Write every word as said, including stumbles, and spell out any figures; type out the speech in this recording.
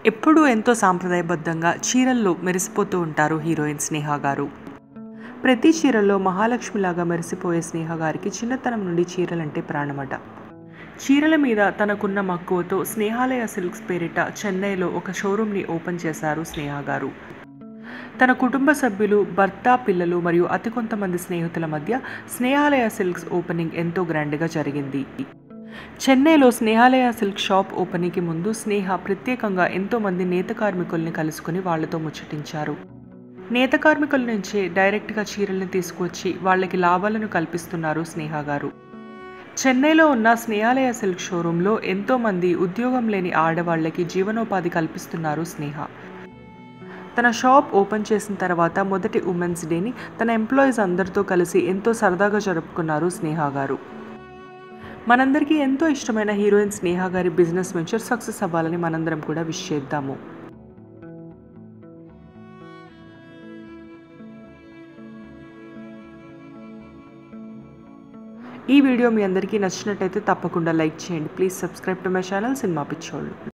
ఎప్పుడూ ఎంతో సాంప్రదాయబద్ధంగా చీరల్లో మెరిసిపోతూ ఉంటారు హీరోయిన్ స్నేహ గారు. ప్రతి చీరల్లో మహాలక్ష్మిలాగా మెరిసిపోయే స్నేహ గారికి చిన్నతనం నుండి చీరలంటే ప్రాణమట. చీరల మీద తనకున్న మక్కువతో స్నేహాలయ సిల్క్స్ పేరిట చెన్నైలో ఒక షోరూమ్ని ఓపెన్ చేశారు స్నేహ గారు. తన కుటుంబ సభ్యులు, భర్త, పిల్లలు మరియు అతి కొంతమంది స్నేహితుల మధ్య స్నేహాలయ సిల్క్స్ ఓపెనింగ్ ఎంతో గ్రాండ్గా జరిగింది. చెన్నైలో స్నేహాలయ సిల్క్ షాప్ ఓపెనింగ్కి ముందు స్నేహ ప్రత్యేకంగా ఎంతోమంది నేత కార్మికుల్ని కలుసుకుని వాళ్లతో ముచ్చటించారు. నేత కార్మికుల నుంచే డైరెక్ట్గా చీరల్ని తీసుకువచ్చి వాళ్ళకి లాభాలను కల్పిస్తున్నారు స్నేహ గారు. చెన్నైలో ఉన్న స్నేహాలయ సిల్క్ షోరూంలో ఎంతోమంది ఉద్యోగం లేని ఆడవాళ్లకి జీవనోపాధి కల్పిస్తున్నారు స్నేహ. తన షాప్ ఓపెన్ చేసిన తర్వాత మొదటి ఉమెన్స్ డేని తన ఎంప్లాయీస్ అందరితో కలిసి ఎంతో సరదాగా జరుపుకున్నారు స్నేహ గారు. మనందరికీ ఎంతో ఇష్టమైన హీరోయిన్ స్నేహ గారి బిజినెస్ వెంచర్ సక్సెస్ అవ్వాలని మనందరం కూడా విష్ చేద్దాము. ఈ వీడియో మీ అందరికీ నచ్చినట్టయితే తప్పకుండా లైక్ చేయండి. Please subscribe to my channel సినిమా పిచ్చోళ్ళు.